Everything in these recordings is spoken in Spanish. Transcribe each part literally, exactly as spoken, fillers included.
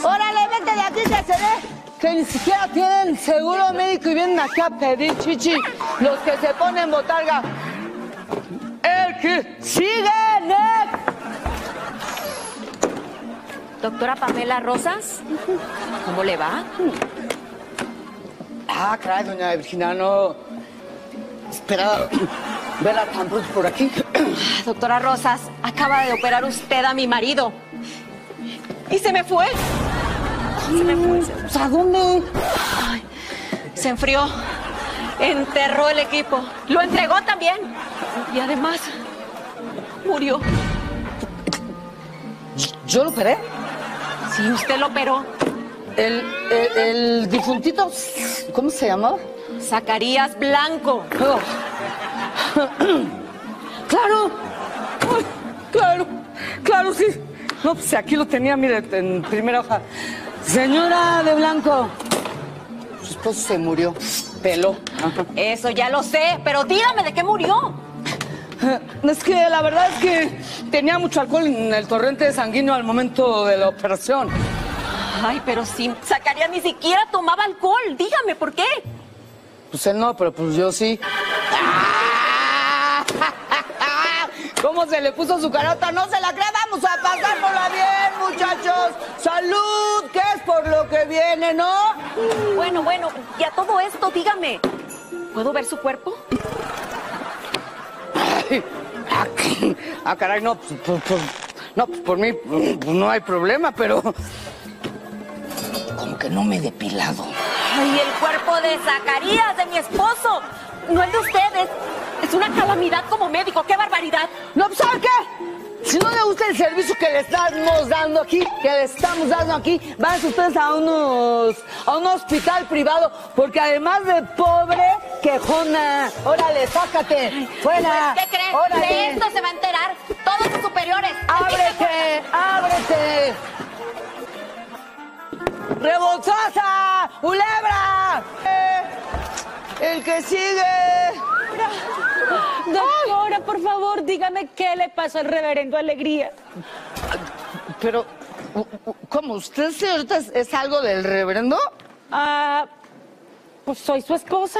¡Órale, vete de aquí que se ve! Que ni siquiera tienen seguro médico y vienen aquí a pedir chichi. Los que se ponen botarga. ¡El que sigue, Ned! Doctora Pamela Rosas, ¿cómo le va? Ah, caray, doña Virginia, no esperaba verla tan pronto por aquí. Doctora Rosas, acaba de operar usted a mi marido. Y se me fue. Se me fue. Se me fue. ¿A dónde? Ay, se enfrió. Enterró el equipo. Lo entregó también. Y además, murió. ¿Yo lo operé? Sí, usted lo operó. El, el, el difuntito, ¿cómo se llamaba? Zacarías Blanco. Oh. ¡Claro! Ay, ¡claro! ¡Claro, sí! No, pues aquí lo tenía, mire, en primera hoja. Señora de Blanco, su esposo se murió. Peló. Ajá. Eso ya lo sé, pero dígame de qué murió. Es que la verdad es que tenía mucho alcohol en el torrente sanguíneo al momento de la operación. Ay, pero sí, Zacarías ni siquiera tomaba alcohol. Dígame, ¿por qué? Pues él no, pero pues yo sí. ¿Cómo se le puso su carota? No se la crea, vamos a pasárnosla bien, muchachos. ¡Salud! ¿Qué es por lo que viene, no? Bueno, bueno, y a todo esto, dígame, ¿puedo ver su cuerpo? Ay, ah, ah, caray, no, pues, pues, pues, no, pues por mí pues, no hay problema, pero como que no me he depilado. Ay, el cuerpo de Zacarías, de mi esposo, no el de ustedes. Es una calamidad como médico, ¡qué barbaridad! No, pues, ¿saben qué? Si no le gusta el servicio que le estamos dando aquí, que le estamos dando aquí, váyanse ustedes a unos, a un hospital privado, porque además de pobre, quejona. Órale, sácate, fuera. Pues, ¿qué creen? Órale. De esto se va a enterar todos sus superiores. ¡Ábrete! ¡Ábrete! ¡Rebolsosa! ¡Ulebra! Eh, ¡El que sigue! Doctora, por favor, dígame qué le pasó al reverendo Alegría. Pero, ¿cómo? ¿Usted, señorita, es, es algo del reverendo? Ah, pues soy su esposa.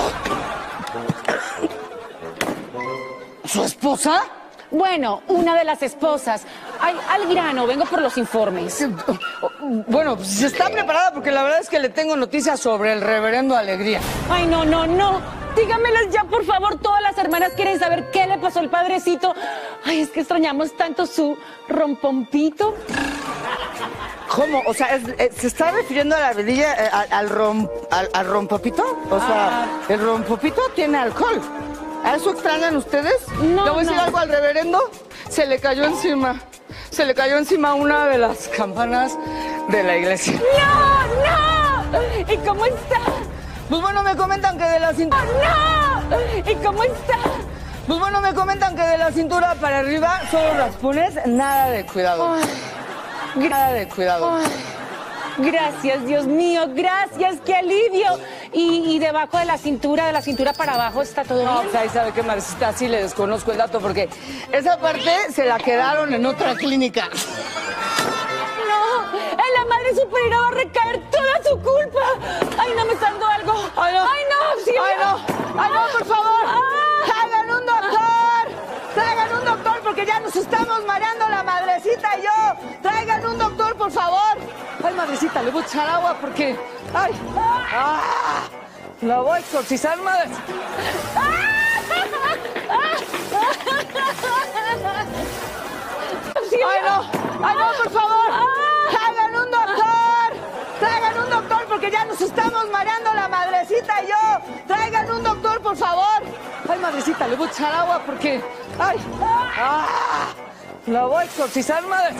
¿Su esposa? Bueno, una de las esposas. Ay, al grano, vengo por los informes. Bueno, pues si está preparada, porque la verdad es que le tengo noticias sobre el reverendo Alegría. Ay, no, no, no. Dígamelas ya, por favor. Todas las hermanas quieren saber qué le pasó al padrecito. Ay, es que extrañamos tanto su rompompito. ¿Cómo? O sea, es- es- ¿se está refiriendo a la vedilla, eh, al, al, rom, al, al rompopito? O sea, Ah. el rompopito tiene alcohol. ¿A eso extrañan ustedes? No, Le voy a decir no. algo al reverendo. Se le cayó encima. Se le cayó encima una de las campanas de la iglesia. ¡No, no! ¿Y cómo está? Pues bueno, me comentan que de la cintura... ¡No! ¿Y cómo está? Pues bueno, me comentan que de la cintura para arriba solo raspones, nada de cuidado. Ay, Nada de cuidado. ay, gracias, Dios mío, gracias, qué alivio. Y, y debajo de la cintura, de la cintura para abajo, ¿está todo No, bien? pues ahí sabe qué, Marcita, sí le desconozco el dato porque esa parte se la quedaron en otra clínica. No, en la madre superior va a recaer toda su culpa. Ay, no, me está dando algo. Ay, no. Ay, no, sí. ¡Ay, no! ¡Ay, no, por favor! Ah. ¡Traigan un doctor! ¡Traigan un doctor porque ya nos estamos mareando la madrecita y yo! ¡Traigan un doctor, por favor! Ay, madrecita, le voy a echar agua porque... ¡Ay! ¡Ah! La voy a exorcizar, madre. Sí, ¡Ay, no! ¡Ay, no, por favor! ¡Traigan un doctor! ¡Traigan un doctor porque ya nos estamos mareando la madrecita y yo! ¡Traigan un doctor, por favor! Ay, madrecita, le voy a echar agua porque... ¡Ay! ¡Ah! La voy a exorcizar, madre.